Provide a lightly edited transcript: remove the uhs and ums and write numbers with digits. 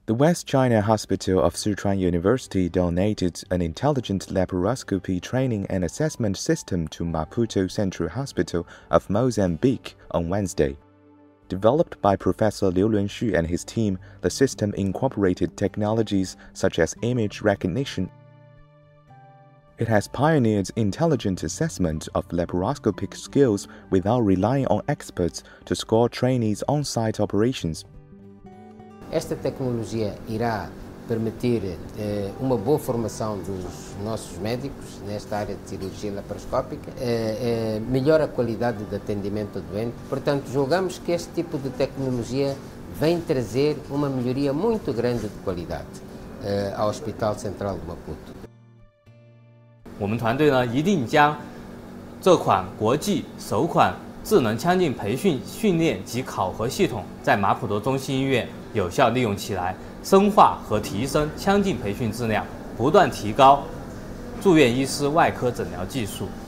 The West China Hospital of Sichuan University donated an intelligent laparoscopy training and assessment system to Maputo Central Hospital of Mozambique on Wednesday. Developed by Professor Liu Lunxu and his team, the system incorporated technologies such as image recognition. It has pioneered intelligent assessment of laparoscopic skills without relying on experts to score trainees' on-site operations. Esta tecnologia irá permitir uma boa formação dos nossos médicos nesta área de cirurgia laparoscópica, melhora a qualidade de atendimento ao doente. Portanto, julgamos que este tipo de tecnologia vem trazer uma melhoria muito grande de qualidade ao Hospital Central de Maputo. 我们团队呢，一定将这款国际首款智能腔镜培训、训练及考核系统在马普托中心医院有效利用起来，深化和提升腔镜培训质量，不断提高住院医师外科诊疗技术。